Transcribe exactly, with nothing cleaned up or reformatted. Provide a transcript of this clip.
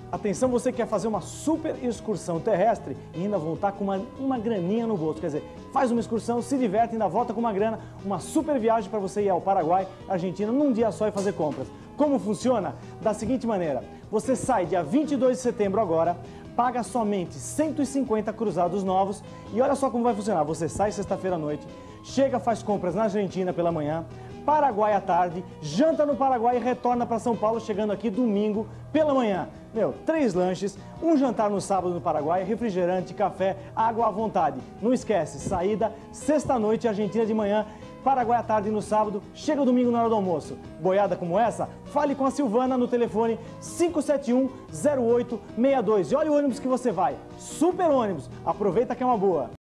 Atenção, você quer fazer uma super excursão terrestre e ainda voltar com uma, uma graninha no bolso. Quer dizer, faz uma excursão, se diverte, ainda volta com uma grana, uma super viagem para você ir ao Paraguai, Argentina, num dia só e fazer compras. Como funciona? Da seguinte maneira, você sai dia vinte e dois de setembro agora, paga somente cento e cinquenta cruzados novos e olha só como vai funcionar. Você sai sexta-feira à noite, chega, faz compras na Argentina pela manhã, Paraguai à tarde, janta no Paraguai e retorna para São Paulo, chegando aqui domingo pela manhã. Meu, três lanches, um jantar no sábado no Paraguai, refrigerante, café, água à vontade. Não esquece, saída sexta-noite, Argentina de manhã, Paraguai à tarde no sábado, chega domingo na hora do almoço. Boiada como essa? Fale com a Silvana no telefone cinco sete um, zero oito seis dois. E olha o ônibus que você vai, super ônibus, aproveita que é uma boa.